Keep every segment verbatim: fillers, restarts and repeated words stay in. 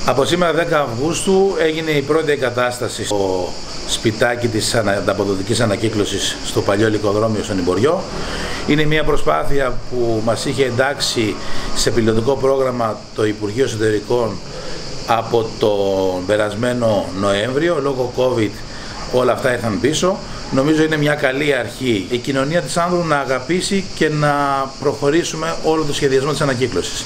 Από σήμερα δέκα Αυγούστου έγινε η πρώτη εγκατάσταση στο σπιτάκι της ανταποδοτικής ανακύκλωσης στο παλιό λικοδρόμιο στον Υμποριό. Είναι μια προσπάθεια που μας είχε εντάξει σε πιλωτικό πρόγραμμα το Υπουργείο Εσωτερικών από τον περασμένο Νοέμβριο. Λόγω COVID όλα αυτά ήρθαν πίσω. Νομίζω είναι μια καλή αρχή η κοινωνία της Άνδρου να αγαπήσει και να προχωρήσουμε όλο το σχεδιασμό της ανακύκλωσης.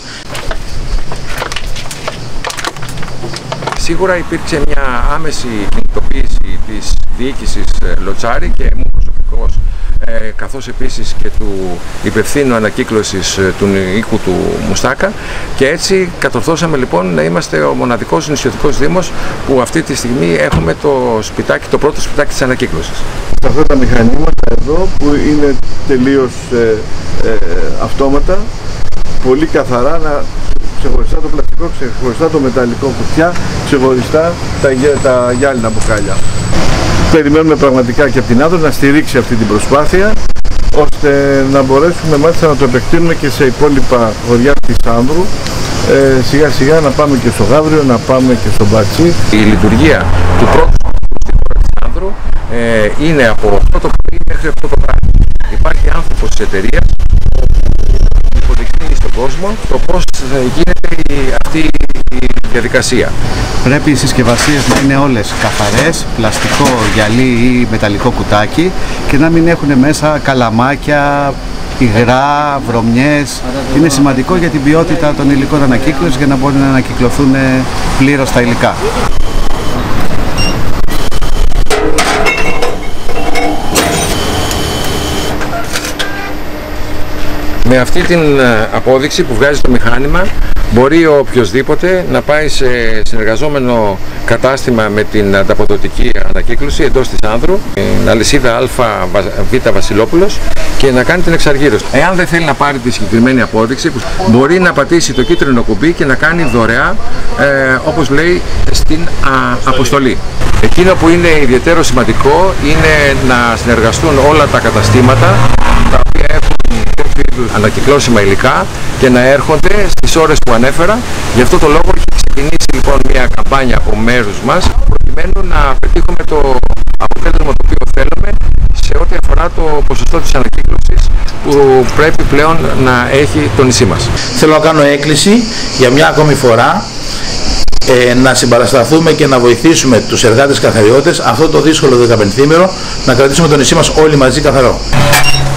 Σίγουρα υπήρξε μια άμεση κινητοποίηση της διοίκησης Λοτσάρη και μου προσωπικώς, ε, καθώς επίσης και του υπευθύνου ανακύκλωσης του οίκου του Μουστάκα, και έτσι κατορθώσαμε λοιπόν να είμαστε ο μοναδικός νησιωτικός δήμος που αυτή τη στιγμή έχουμε το σπιτάκι, το πρώτο σπιτάκι της ανακύκλωσης. Αυτά τα μηχανήματα εδώ που είναι τελείως ε, ε, αυτόματα, πολύ καθαρά, να ξεχωριστά το πλαστικό, ξεχωριστά το μεταλλικό κουτιά, ξεχωριστά τα, τα γυάλινα μπουκάλια. Περιμένουμε πραγματικά και από την Άνδρο να στηρίξει αυτή την προσπάθεια, ώστε να μπορέσουμε μάλιστα να το επεκτείνουμε και σε υπόλοιπα χωριά της Άνδρου, ε, σιγά σιγά να πάμε και στο Γαύριο, να πάμε και στο Μπατσί. Η λειτουργία του πρώτου στην χώρα της Άνδρου ε, είναι από αυτό το πρωί μέχρι αυτό το βράδυ. Υπάρχει άνθρωπος της εταιρείας που υποδεικνύει στον κόσμο το πώς γίνεται η, αυτή η διαδικασία. Πρέπει οι συσκευασίες να είναι όλες καθαρές, πλαστικό γυαλί ή μεταλλικό κουτάκι, και να μην έχουν μέσα καλαμάκια, υγρά, βρωμιές. Είναι σημαντικό για την ποιότητα των υλικών ανακύκλωσης, για να μπορούν να ανακυκλωθούν πλήρως τα υλικά. Με αυτή την απόδειξη που βγάζει το μηχάνημα, μπορεί ο οποιοσδήποτε να πάει σε συνεργαζόμενο κατάστημα με την ανταποδοτική ανακύκλωση εντός της Άνδρου, την αλυσίδα Α Β Βασιλόπουλος, και να κάνει την εξαργύρωση. Εάν δεν θέλει να πάρει τη συγκεκριμένη απόδειξη, μπορεί να πατήσει το κίτρινο κουμπί και να κάνει δωρεά, ε, όπως λέει, στην α, αποστολή. Εκείνο που είναι ιδιαίτερο σημαντικό είναι να συνεργαστούν όλα τα καταστήματα τα οποία έχουν ανακυκλώσιμα υλικά και να έρχονται στις ώρες που ανέφερα. Γι' αυτό το λόγο έχει ξεκινήσει λοιπόν μια καμπάνια από μέρους μας, προκειμένου να πετύχουμε το αποτέλεσμα το οποίο θέλουμε σε ό,τι αφορά το ποσοστό της ανακύκλωσης που πρέπει πλέον να έχει το νησί μας. Θέλω να κάνω έκκληση για μια ακόμη φορά ε, να συμπαρασταθούμε και να βοηθήσουμε τους εργάτες καθαριώτες αυτό το δύσκολο δεκαπενθήμερο να κρατήσουμε το νησί μας όλοι μαζί καθαρό.